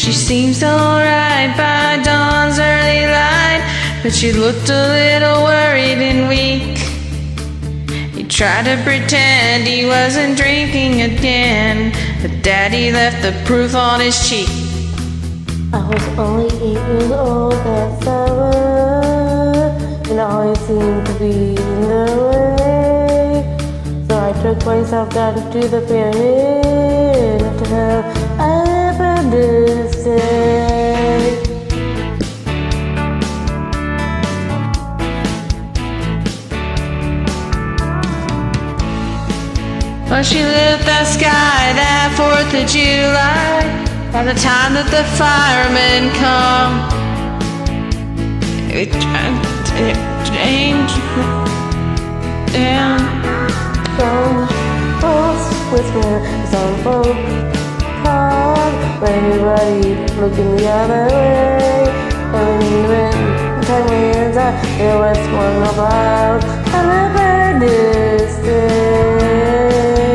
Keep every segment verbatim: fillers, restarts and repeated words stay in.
She seemed so alright by dawn's early light, but she looked a little worried and weak. He tried to pretend he wasn't drinking again, but Daddy left the proof on his cheek. I was only eight years old that summer, and I always seemed to be in the way. So I took myself down to the pyramid to have Independence Day. Well, she lit the sky that fourth of July. By the time that the firemen come, it changed down. Some folks whisper, some folks talk, but everybody looking the other way. And when the time went out, there was one about Independence Day.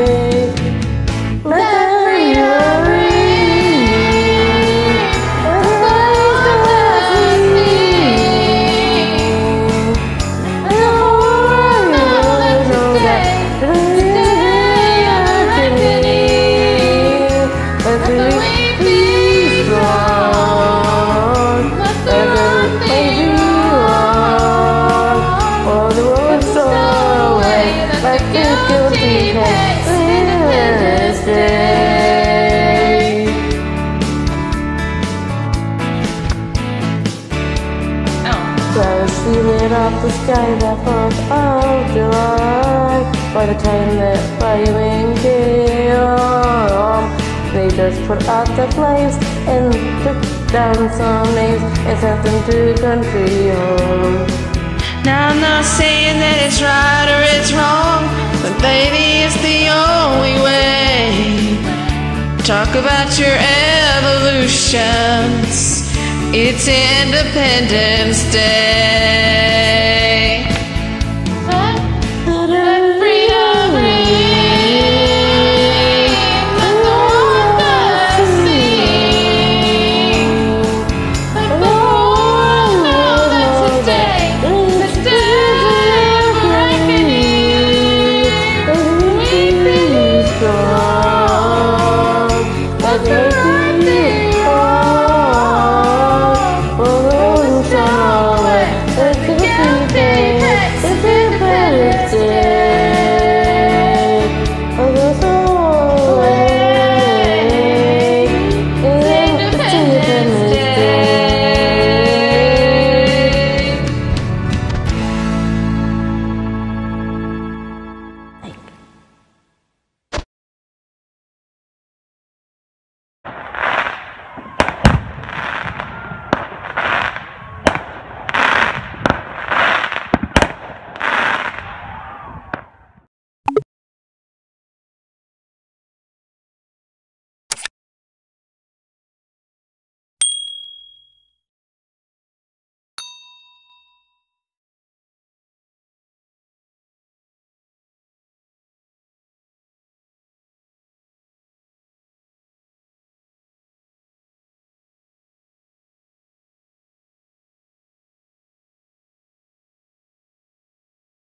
She lit up the sky that fourth of July. By the time that firemen came, they just put out the flames and took down some names and sent them to country home. Now I'm not saying that it's right or it's wrong, but baby, it's the only way. Talk about your evolutions. It's Independence Day.